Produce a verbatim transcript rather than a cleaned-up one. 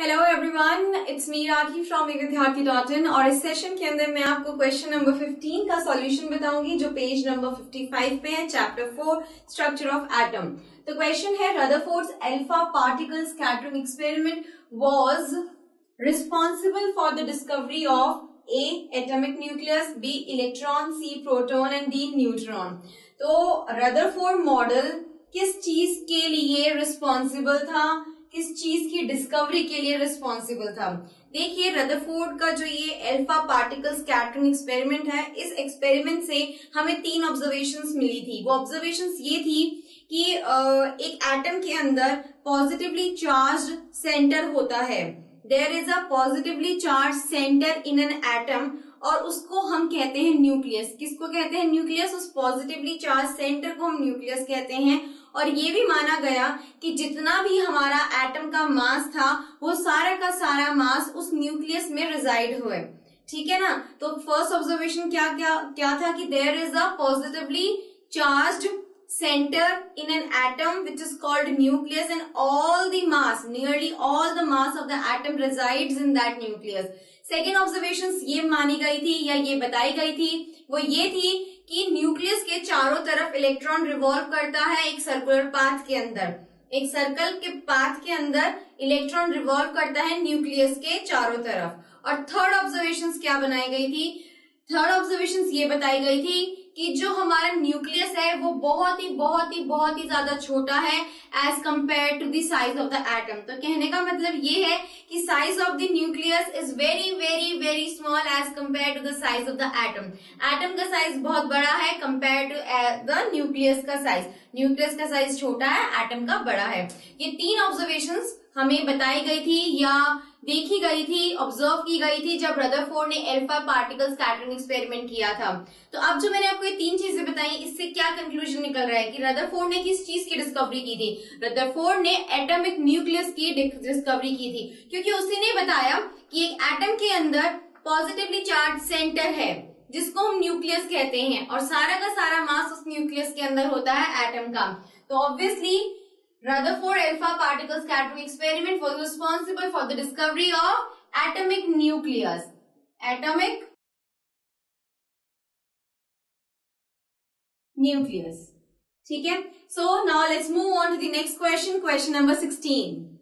Hello everyone, it's me Rakhi from Vidyarthi dot in. और इस session के अंदर मैं आपको क्वेश्चन नंबर फिफ्टीन का सॉल्यूशन बताऊंगी जो पेज नंबर फिफ्टी फाइव पे है, chapter four, structure of atom. तो क्वेश्चन है, Rutherford's alpha particle scattering experiment was responsible for the discovery of A atomic nucleus, B electron, C proton and D neutron. तो Rutherford model किस चीज के लिए responsible था, किस चीज की डिस्कवरी के लिए रिस्पॉन्सिबल था? देखिए, रदरफोर्ड का जो ये अल्फा पार्टिकल स्कैटरिंग एक्सपेरिमेंट है, इस एक्सपेरिमेंट से हमें तीन ऑब्जर्वेशंस मिली थी। वो ऑब्जर्वेशंस ये थी कि एक एटम के अंदर पॉजिटिवली चार्ज्ड सेंटर होता है। There is a positively charge centre in an atom और उसको हम कहते हैं न्यूक्लियस। किसको कहते हैं? न्यूक्लियस। उस पॉजिटिवली चार्ज सेंटर को हम न्यूक्लियस कहते हैं। और ये भी माना गया कि जितना भी हमारा एटम का मास था वो सारा का सारा मास उस न्यूक्लियस में रिजाइड हुए। ठीक है ना? तो फर्स्ट ऑब्जर्वेशन क्या क्या क्या था कि there is a positively charged center in an atom which is called nucleus and all the mass, nearly all the mass of the atom resides in that nucleus. Second observations ये मानी गई थी या ये बताई गई थी, वो ये थी कि न्यूक्लियस के चारों तरफ इलेक्ट्रॉन रिवॉल्व करता है एक सर्कुलर पाथ के अंदर। एक सर्कल के पाथ के अंदर इलेक्ट्रॉन रिवॉल्व करता है न्यूक्लियस के चारों तरफ। और थर्ड ऑब्जर्वेशंस क्या बनाई गई थी? थर्ड ऑब्जर्वेशंस ये बताई गई थी कि जो हमारा न्यूक्लियस है वो बहुत ही बहुत ही बहुत ही ज्यादा छोटा है as compare to the size of the atom. तो कहने का मतलब ये है कि size of the nucleus is very very very small as compare to the size of the atom. Atom का साइज बहुत बड़ा है कंपेयर टू द न्यूक्लियस का साइज। न्यूक्लियस का साइज छोटा है, एटम का बड़ा है। ये तीन ऑब्जर्वेशंस हमें बताई गई थी या देखी गई थी, ऑब्जर्व की गई थी जब रदरफोर्ड ने अल्फा पार्टिकल स्कैटरिंग एक्सपेरिमेंट किया था। तो अब जो मैंने आपको ये तीन चीजें बताई, इससे क्या कंक्लूजन निकल रहा है कि रदरफोर्ड ने किस चीज की डिस्कवरी की थी? रदरफोर्ड ने एटॉमिक न्यूक्लियस की डिस्कवरी की थी, क्योंकि उसने बताया कि एक एटम के अंदर पॉजिटिवली चार्ज सेंटर है जिसको हम न्यूक्लियस कहते हैं और सारा का सारा मास उस न्यूक्लियस के अंदर होता है एटम का। तो obviously Rutherford alpha particle scattering experiment was responsible for the discovery of atomic nucleus. Atomic nucleus. ठीक है? So now let's move on to the next question, question number sixteen.